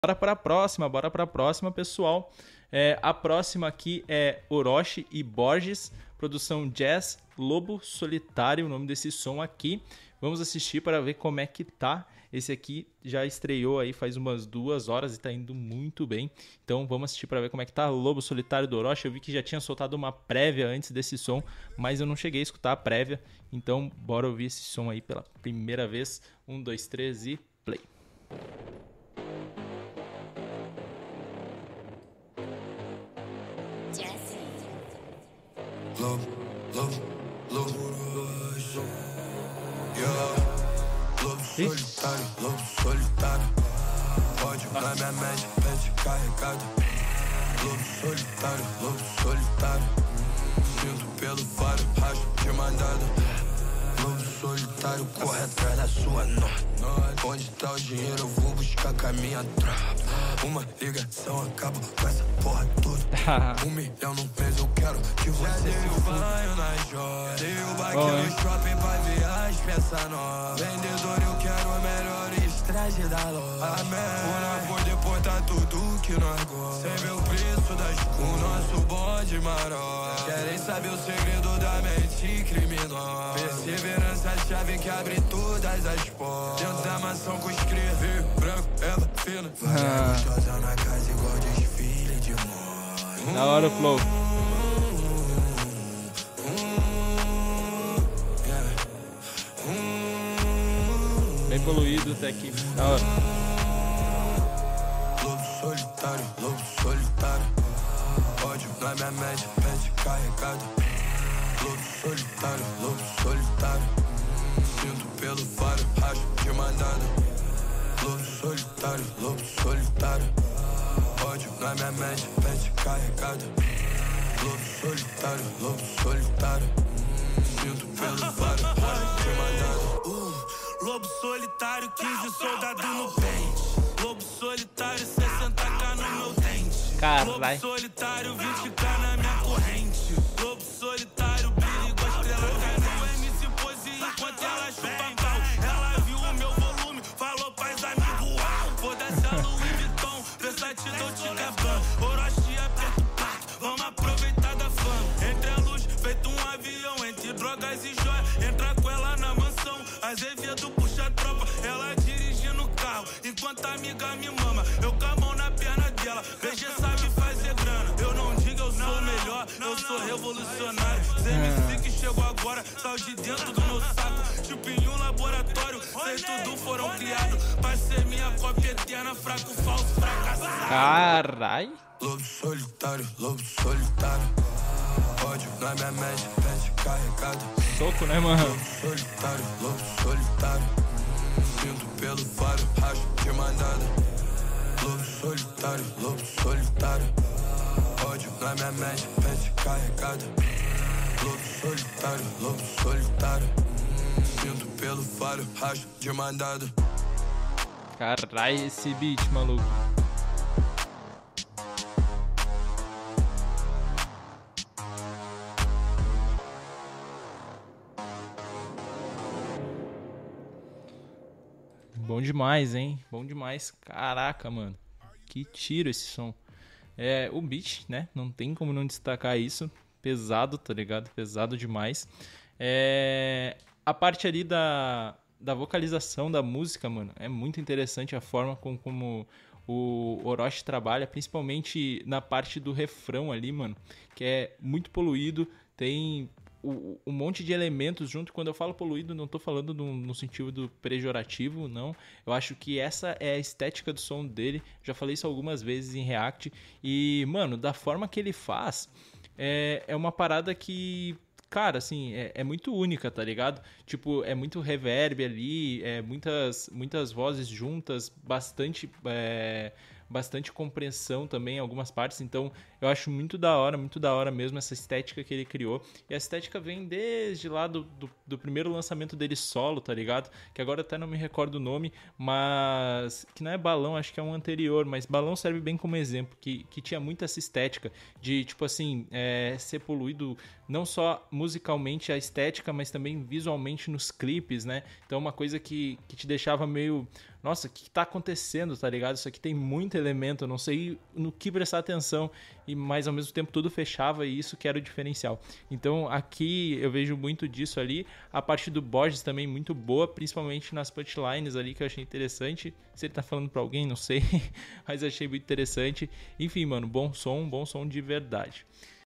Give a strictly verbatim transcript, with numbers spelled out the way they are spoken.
Bora para a próxima, bora para a próxima, pessoal. É, a próxima aqui é Orochi e Borges, produção Jazz Lobo Solitário, o nome desse som aqui. Vamos assistir para ver como é que tá. Esse aqui já estreou aí faz umas duas horas e tá indo muito bem. Então vamos assistir para ver como é que tá Lobo Solitário do Orochi. Eu vi que já tinha soltado uma prévia antes desse som, mas eu não cheguei a escutar a prévia. Então bora ouvir esse som aí pela primeira vez. Um, dois, três e play. Lobo, lobo, lobo, yeah. Lobo solitário, lobo solitário. Ódio na minha mente, mente carregada. Lobo solitário, lobo solitário. Sinto pelo faro, racho de mandada. Lobo solitário, corre atrás da sua nota. Onde tá o dinheiro, eu vou buscar com a minha tropa. Uma ligação acaba com essa porra toda. Um milhão no mês, eu quero que você se foda. Banho na joia, dei o baque no shopping pra viagem, peça nova. Vendedor, eu quero o melhor estrage da loja. Amém. Por nós poder portar tudo que nós gosta. Sem ver o preço das com o nosso bonde maró. Querem saber o segredo da mente criminosa. Perseverança, a chave que abre todas as portas. Dentro da mansão com escrever branco, ela fina. Vai gostosa na casa igual desfile de moda. Da hora o flow. Bem poluído até aqui. Da hora. Lobo solitário, lobo solitário. Ódio na minha mente, mente carregada. Lobo solitário, lobo solitário. Sinto pelo faro, racho de mandada. Lobo solitário, lobo solitário. Ódio na minha mente, mente carregada. Lobo solitário, lobo solitário. Sinto pelo faro, racho de mandada. uh, Lobo solitário, quinze soldados no pente. Lobo solitário, sessenta k no meu dente. Caralho. Lobo solitário, vinte k na minha corrente. Lobo solitário, perigo, estrela caiu. O M C pose enquanto ela chupa pau. Ela viu o meu volume, falou paz amigo, uau. Foda-se a Louis Vuitton, Versace, Dolce Gabbana. Orochi, aperto, pá, vamos aproveitar da fama. Entre a luz, feito um avião, entre drogas e joia. Entra com ela na mansão, Azevedo puxa a tropa. Ela dirigindo o carro, enquanto a amiga me mama. Eu com a mão na perna dela, B G sabe fazer grana. Eu não digo eu sou o melhor, eu sou revolucionário. Os M C que chegou agora, saiu de dentro do meu saco. Tipo em um laboratório, cês tudo foram criados pra ser minha cópia eterna, fraco, falso, fracassado. Carai. Lobo solitário, lobo solitário. Ódio na minha mente, mente carregada. Soco, né, mano? Lobo solitário, lobo solitário. Sinto pelo faro, racho de mandada. Lobo solitário, lobo solitário. Ódio na minha mente, mente carregada. Lobo solitário, lobo solitário. Sinto pelo faro, racho de mandada. Carai, esse beat, maluco. Bom demais, hein? Bom demais. Caraca, mano. Que tiro esse som. É, o beat, né? Não tem como não destacar isso. Pesado, tá ligado? Pesado demais. É, a parte ali da, da vocalização da música, mano, é muito interessante a forma com, como o Orochi trabalha, principalmente na parte do refrão ali, mano, que é muito poluído, tem um monte de elementos junto. Quando eu falo poluído, não tô falando no, no sentido pejorativo, não. Eu acho que essa é a estética do som dele. Já falei isso algumas vezes em React. E, mano, da forma que ele faz, é, é uma parada que, cara, assim, é, é muito única, tá ligado? Tipo, é muito reverb ali, é muitas, muitas vozes juntas, bastante... É, bastante compreensão também em algumas partes, então eu acho muito da hora, muito da hora mesmo essa estética que ele criou, e a estética vem desde lá do, do, do primeiro lançamento dele solo, tá ligado? Que agora até não me recordo o nome, mas que não é Balão, acho que é um anterior, mas Balão serve bem como exemplo, que, que tinha muito essa estética de, tipo assim, é, ser poluído não só musicalmente a estética, mas também visualmente nos clipes, né? Então uma coisa que, que te deixava meio nossa, o que tá acontecendo, tá ligado? Isso aqui tem muito elemento, eu não sei no que prestar atenção, e mas ao mesmo tempo tudo fechava e isso que era o diferencial. Então aqui eu vejo muito disso ali, a parte do Borges também muito boa, principalmente nas punchlines ali que eu achei interessante. Se ele tá falando pra alguém, não sei, mas achei muito interessante. Enfim, mano, bom som, bom som de verdade.